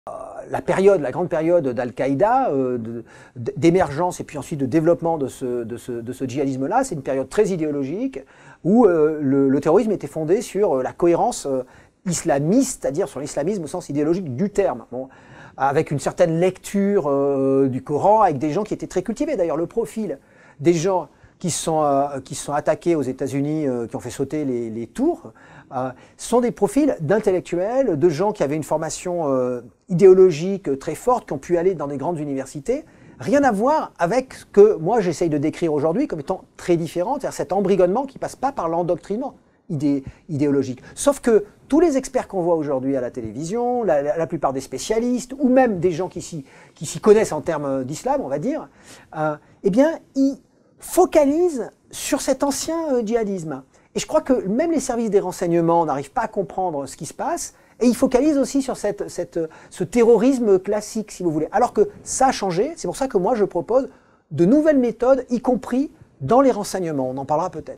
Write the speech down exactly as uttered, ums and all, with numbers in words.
La période, la grande période d'Al-Qaïda, euh, d'émergence et puis ensuite de développement de ce, de ce, de ce djihadisme-là, c'est une période très idéologique où euh, le, le terrorisme était fondé sur la cohérence euh, islamiste, c'est-à-dire sur l'islamisme au sens idéologique du terme. Bon, avec une certaine lecture euh, du Coran, avec des gens qui étaient très cultivés. D'ailleurs, le profil des gens qui sont, euh, qui sont attaqués aux États-Unis, euh, qui ont fait sauter les, les tours, euh, sont des profils d'intellectuels, de gens qui avaient une formation euh, idéologique très forte, qui ont pu aller dans des grandes universités. Rien à voir avec ce que moi j'essaye de décrire aujourd'hui comme étant très différent, c'est-à-dire cet embrigonnement qui ne passe pas par l'endoctrinement idé idéologique. Sauf que tous les experts qu'on voit aujourd'hui à la télévision, la, la, la plupart des spécialistes, ou même des gens qui s'y connaissent en termes d'islam, on va dire, euh, eh bien, ils focalisent sur cet ancien euh, djihadisme. Et je crois que même les services des renseignements n'arrivent pas à comprendre ce qui se passe, et ils focalisent aussi sur cette, cette, ce terrorisme classique, si vous voulez. Alors que ça a changé, c'est pour ça que moi je propose de nouvelles méthodes, y compris dans les renseignements. On en parlera peut-être.